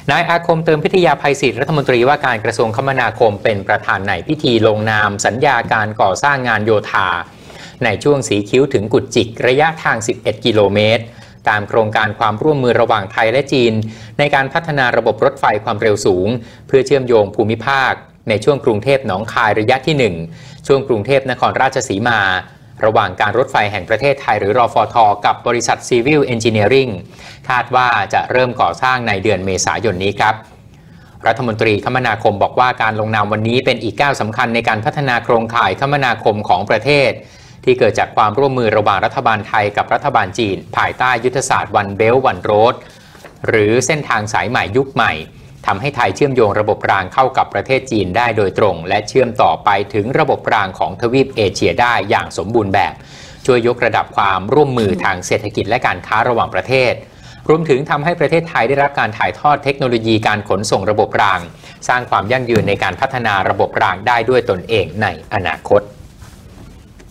นายอาคมเติมพิทยาภัยศิษย์รัฐมนตรีว่าการกระทรวงคมนาคมเป็นประธานในพิธีลงนามสัญญาการก่อสร้างงานโยธาในช่วงสีคิ้วถึงกุดจิกระยะทาง 11 กิโลเมตรตามโครงการความร่วมมือระหว่างไทยและจีนในการพัฒนาระบบรถไฟความเร็วสูงเพื่อเชื่อมโยงภูมิภาคในช่วงกรุงเทพหนองคายระยะที่ 1 ช่วงกรุงเทพนครราชสีมาระหว่างการรถไฟแห่งประเทศไทยหรือรฟท.กับบริษัท Civil Engineering คาดว่าจะเริ่มก่อสร้างในเดือนเมษายนนี้ครับรัฐมนตรีคมนาคมบอกว่าการลงนามวันนี้เป็นอีกก้าวสำคัญในการพัฒนาโครงข่ายคมนาคมของประเทศที่เกิดจากความร่วมมือระหว่างรัฐบาลไทยกับรัฐบาลจีนภายใต้ยุทธศาสตร์ One Belt One Road หรือเส้นทางสายใหม่ยุคใหม่ทำให้ไทยเชื่อมโยงระบบรางเข้ากับประเทศจีนได้โดยตรงและเชื่อมต่อไปถึงระบบรางของทวีปเอเชียได้อย่างสมบูรณ์แบบช่วยยกระดับความร่วมมือทางเศรษฐกิจและการค้าระหว่างประเทศรวมถึงทำให้ประเทศไทยได้รับการถ่ายทอดเทคโนโลยีการขนส่งระบบรางสร้างความยั่งยืนในการพัฒนาระบบรางได้ด้วยตนเองในอนาคต